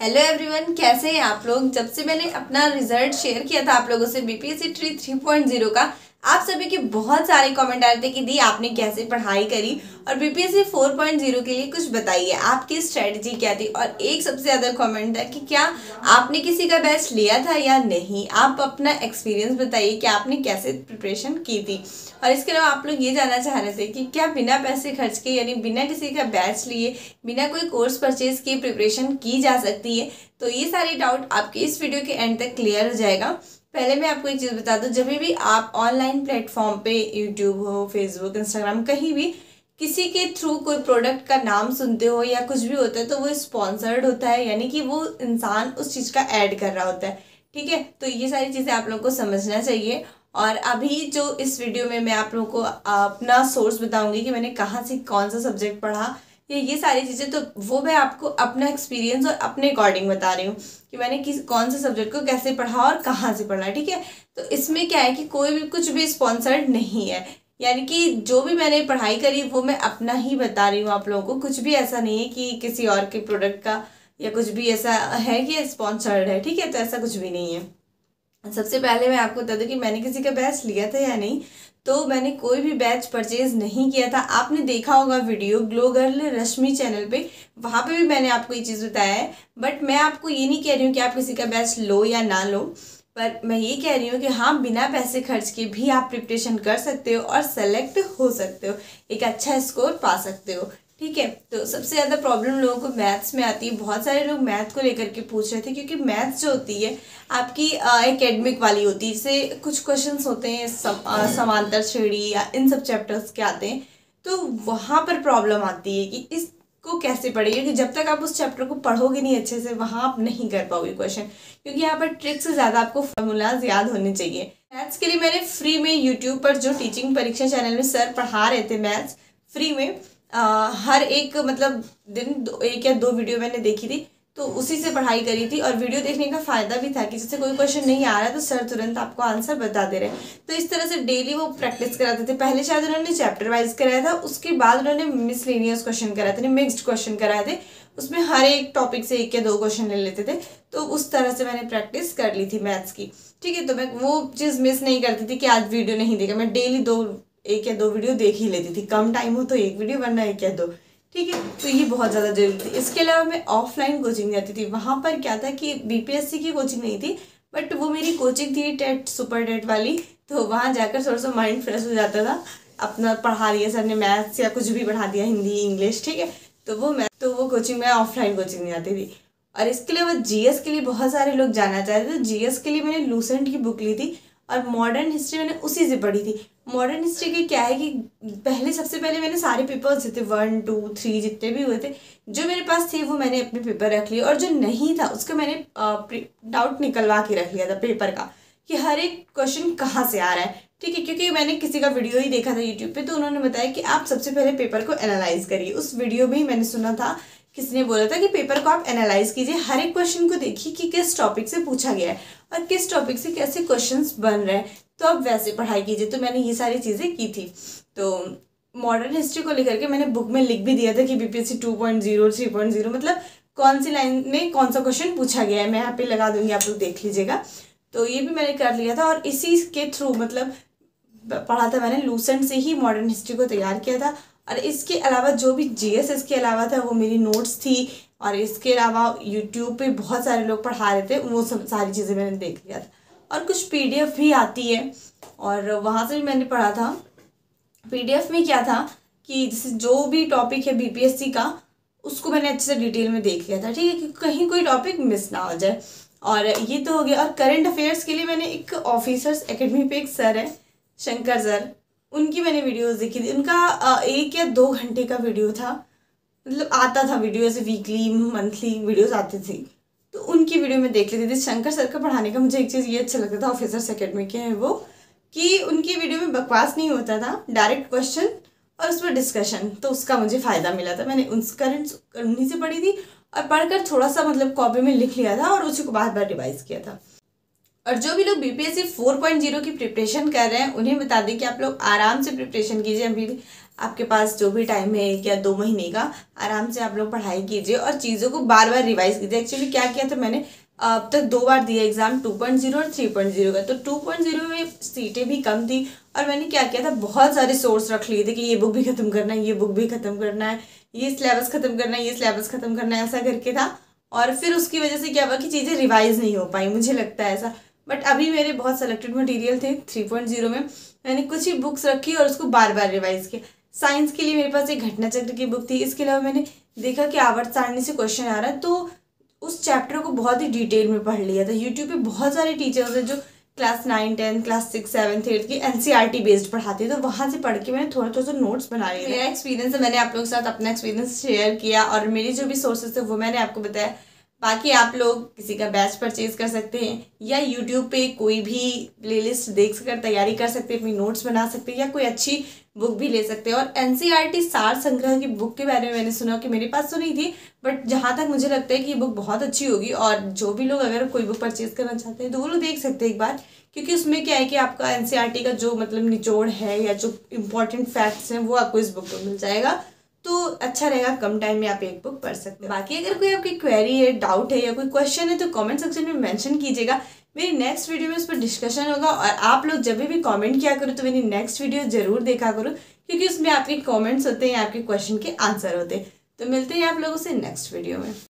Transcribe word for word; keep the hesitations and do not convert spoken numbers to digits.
Hello everyone, कैसे हैं आप लोग। जब से मैंने अपना रिजल्ट शेयर किया था आप लोगों से BPSC TRE three point zero का, आप सभी के बहुत सारे कमेंट आ रहे थे कि दी आपने कैसे पढ़ाई करी और बीपीएससी फोर पॉइंट ज़ीरो के लिए कुछ बताइए, आपकी स्ट्रेटजी क्या थी। और एक सबसे ज़्यादा कमेंट था कि क्या आपने किसी का बैच लिया था या नहीं, आप अपना एक्सपीरियंस बताइए कि आपने कैसे प्रिपरेशन की थी। और इसके अलावा आप लोग ये जानना चाह रहे थे कि क्या बिना पैसे खर्च के, यानी बिना किसी का बैच लिए, बिना कोई कोर्स परचेज किए प्रिपरेशन की जा सकती है। तो ये सारे डाउट आपके इस वीडियो के एंड तक क्लियर हो जाएगा। पहले मैं आपको एक चीज़ बता दूं, जब भी आप ऑनलाइन प्लेटफॉर्म पे यूट्यूब हो, फेसबुक, इंस्टाग्राम, कहीं भी किसी के थ्रू कोई प्रोडक्ट का नाम सुनते हो या कुछ भी होता है तो वो स्पॉन्सर्ड होता है, यानी कि वो इंसान उस चीज़ का ऐड कर रहा होता है। ठीक है, तो ये सारी चीज़ें आप लोगों को समझना चाहिए। और अभी जो इस वीडियो में मैं आप लोगों को अपना सोर्स बताऊंगी कि मैंने कहाँ से कौन सा सब्जेक्ट पढ़ा, ये ये सारी चीज़ें, तो वो मैं आपको अपना एक्सपीरियंस और अपने अकॉर्डिंग बता रही हूँ कि मैंने किस कौन से सब्जेक्ट को कैसे पढ़ा और कहाँ से पढ़ा। ठीक है, तो इसमें क्या है कि कोई भी कुछ भी स्पॉन्सर्ड नहीं है, यानी कि जो भी मैंने पढ़ाई करी वो मैं अपना ही बता रही हूँ आप लोगों को। कुछ भी ऐसा नहीं है कि किसी और के प्रोडक्ट का या कुछ भी ऐसा है कि स्पॉन्सर्ड है। ठीक है, तो ऐसा कुछ भी नहीं है। सबसे पहले मैं आपको बता दूं कि मैंने किसी का बैच लिया था या नहीं। तो मैंने कोई भी बैच परचेज नहीं किया था। आपने देखा होगा video glow girl Rashmi channel पे, वहाँ पे भी मैंने आपको ये चीज़ बताया है। बट मैं आपको ये नहीं कह रही हूँ कि आप किसी का बैच लो या ना लो, पर मैं ये कह रही हूँ कि हाँ, बिना पैसे खर्च के भी आप प्रिपरेशन कर सकते हो और सेलेक्ट हो सकते हो, एक अच्छा स्कोर पा सकते हो। ठीक है, तो सबसे ज़्यादा प्रॉब्लम लोगों को मैथ्स में आती है। बहुत सारे लोग मैथ को लेकर के पूछ रहे थे, क्योंकि मैथ्स जो होती है आपकी एकेडमिक वाली होती है। जैसे कुछ क्वेश्चंस होते हैं सम, आ, समांतर श्रेणी या इन सब चैप्टर्स के आते हैं, तो वहाँ पर प्रॉब्लम आती है कि इसको कैसे पढ़ेंगे, क्योंकि जब तक आप उस चैप्टर को पढ़ोगे नहीं अच्छे से, वहाँ आप नहीं कर पाओगे क्वेश्चन, क्योंकि यहाँ पर ट्रिक से ज़्यादा आपको फॉर्मूलाज याद होने चाहिए। मैथ्स के लिए मैंने फ्री में यूट्यूब पर जो टीचिंग परीक्षा चैनल में सर पढ़ा रहे थे मैथ्स फ्री में, आ, हर एक मतलब दिन दो, एक या दो वीडियो मैंने देखी थी, तो उसी से पढ़ाई करी थी। और वीडियो देखने का फ़ायदा भी था कि जैसे कोई क्वेश्चन नहीं आ रहा है तो सर तुरंत आपको आंसर बता दे रहे हैं। तो इस तरह से डेली वो प्रैक्टिस कराते थे। पहले शायद उन्होंने चैप्टर वाइज कराया था, उसके बाद उन्होंने मिसलेनियस क्वेश्चन कराए थे, मिक्स्ड क्वेश्चन कराए थे। उसमें हर एक टॉपिक से एक या दो क्वेश्चन ले लेते थे। तो उस तरह से मैंने प्रैक्टिस कर ली थी मैथ्स की। ठीक है, तो मैं वो चीज़ मिस नहीं करती थी कि आज वीडियो नहीं देखा। मैं डेली दो एक या दो वीडियो देख ही लेती थी, कम टाइम हो तो एक वीडियो, वरना एक या दो। ठीक है, तो ये बहुत ज़्यादा जरूरी थी। इसके अलावा मैं ऑफलाइन कोचिंग जाती थी। वहाँ पर क्या था कि बीपीएससी की कोचिंग नहीं थी, बट वो मेरी कोचिंग थी टेट सुपर टेट वाली। तो वहाँ जाकर थोड़ा सा माइंड फ्रेश हो जाता था। अपना पढ़ा दिया सर ने मैथ्स या कुछ भी पढ़ा दिया, हिंदी इंग्लिश, ठीक है, तो वो मैं तो वो कोचिंग में ऑफलाइन कोचिंग नहीं जाती थी। और इसके अलावा जीएस के लिए बहुत सारे लोग जाना चाहते थे। जीएस के लिए मैंने लूसेंट की बुक ली थी और मॉडर्न हिस्ट्री मैंने उसी से पढ़ी थी। मॉडर्न हिस्ट्री की क्या है कि पहले सबसे पहले मैंने सारे पेपर्स थे, वन टू थ्री जितने भी हुए थे, जो मेरे पास थे वो मैंने अपने पेपर रख लिए, और जो नहीं था उसका मैंने डाउट निकलवा के रख लिया था पेपर का, कि हर एक क्वेश्चन कहाँ से आ रहा है। ठीक है, क्योंकि मैंने किसी का वीडियो ही देखा था यूट्यूब पे, तो उन्होंने बताया कि आप सबसे पहले पेपर को एनालाइज करिए। उस वीडियो में ही मैंने सुना था, किसी ने बोला था कि पेपर को आप एनालाइज कीजिए, हर एक क्वेश्चन को देखिए कि किस टॉपिक से पूछा गया है और किस टॉपिक से कैसे क्वेश्चंस बन रहे हैं, तो आप वैसे पढ़ाई कीजिए। तो मैंने ये सारी चीज़ें की थी। तो मॉडर्न हिस्ट्री को लेकर के मैंने बुक में लिख भी दिया था कि BPSC two point zero three point zero मतलब कौन सी लाइन में कौन सा क्वेश्चन पूछा गया है। मैं यहाँ पे लगा दूंगी, आप लोग देख लीजिएगा। तो ये भी मैंने कर लिया था, और इसी के थ्रू मतलब पढ़ा था मैंने। लूसेंट से ही मॉडर्न हिस्ट्री को तैयार किया था। और इसके अलावा जो भी जीएस इसके अलावा था वो मेरी नोट्स थी। और इसके अलावा यूट्यूब पे बहुत सारे लोग पढ़ा रहे थे, वो सब सारी चीज़ें मैंने देख लिया था। और कुछ पीडीएफ भी आती है और वहाँ से भी मैंने पढ़ा था। पीडीएफ में क्या था कि जैसे जो भी टॉपिक है बीपीएससी का, उसको मैंने अच्छे से डिटेल में देख लिया था। ठीक है, कि कहीं कोई टॉपिक मिस ना हो जाए। और ये तो हो गया। और करंट अफेयर्स के लिए मैंने एक ऑफिसर्स एकेडमी पे एक सर है, शंकर सर, उनकी मैंने वीडियोस देखी थी। उनका एक या दो घंटे का वीडियो था, मतलब आता था वीडियो ऐसे वीकली मंथली वीडियोस आती थी, तो उनकी वीडियो में देख लेती थी। शंकर सर का पढ़ाने का मुझे एक चीज़ ये अच्छा लगता था, ऑफिसर्स एकेडमी के हैं वो, कि उनकी वीडियो में बकवास नहीं होता था, डायरेक्ट क्वेश्चन और उस पर डिस्कशन, तो उसका मुझे फ़ायदा मिला था। मैंने उस करंट उन्हीं से पढ़ी थी और पढ़कर थोड़ा सा मतलब कॉपी में लिख लिया था और उसी को बार बार रिवाइज किया था। और जो भी लोग बीपीएससी फोर पॉइंट ज़ीरो की प्रिपरेशन कर रहे हैं उन्हें बता दें कि आप लोग आराम से प्रिपरेशन कीजिए। अभी आपके पास जो भी टाइम है एक या दो महीने का, आराम से आप लोग पढ़ाई कीजिए और चीज़ों को बार बार रिवाइज कीजिए। एक्चुअली क्या किया था मैंने, अब तक दो बार दिया एग्जाम टू पॉइंट ज़ीरो और थ्री पॉइंट ज़ीरो का। तो टू पॉइंट ज़ीरो में सीटें भी कम थी और मैंने क्या किया था, बहुत सारे सोर्स रख लिए थे कि ये बुक भी खत्म करना है, ये बुक भी खत्म करना है, ये सिलेबस खत्म करना है, ये सिलेबस खत्म करना है, ऐसा करके था। और फिर उसकी वजह से क्या हुआ कि चीज़ें रिवाइज नहीं हो पाई, मुझे लगता है ऐसा। बट अभी मेरे बहुत सेलेक्टेड मटेरियल थे थ्री पॉइंट ज़ीरो में, मैंने कुछ ही बुक्स रखी और उसको बार बार रिवाइज किया। साइंस के लिए मेरे पास एक घटना चक्र की बुक थी। इसके अलावा मैंने देखा कि आवर्त सारणी से क्वेश्चन आ रहा है, तो उस चैप्टर को बहुत ही डिटेल में पढ़ लिया था। यूट्यूब पे बहुत सारे टीचर्स हैं जो class nine tenth class six seventh eighth की एनसीईआरटी बेस्ड पढ़ाते हैं, तो वहाँ से पढ़ के मैंने थोड़ा थोड़ा सा नोट्स बना लिए। मेरा एक्सपीरियंस है, मैंने आप लोगों के साथ अपना एक्सपीरियंस शेयर किया और मेरी जो भी सोर्सेस थे वो मैंने आपको बताया। बाकी आप लोग किसी का बैच परचेज कर सकते हैं या यूट्यूब पे कोई भी प्लेलिस्ट देख कर तैयारी कर सकते हैं, अपनी नोट्स बना सकते हैं या कोई अच्छी बुक भी ले सकते हैं। और एनसीईआरटी सार संग्रह की बुक के बारे में मैंने सुना कि मेरे पास तो नहीं थी, बट जहाँ तक मुझे लगता है कि ये बुक बहुत अच्छी होगी और जो भी लोग अगर कोई बुक परचेज करना चाहते हैं तो वो लोग देख सकते हैं एक बार, क्योंकि उसमें क्या है कि आपका एनसीईआरटी का जो मतलब निचोड़ है या जो इम्पोर्टेंट फैक्ट्स हैं वो आपको इस बुक में मिल जाएगा, तो अच्छा रहेगा, कम टाइम में आप एक बुक पढ़ सकते हैं। बाकी अगर कोई आपकी क्वेरी है, डाउट है या कोई क्वेश्चन है तो कमेंट सेक्शन में मेंशन कीजिएगा। मेरी नेक्स्ट वीडियो में उस पर डिस्कशन होगा और आप लोग जब भी कमेंट किया करो तो मेरी नेक्स्ट वीडियो जरूर देखा करो, क्योंकि उसमें आपके कमेंट्स होते हैं, आपके क्वेश्चन के आंसर होते हैं। तो मिलते हैं आप लोगों से नेक्स्ट वीडियो में।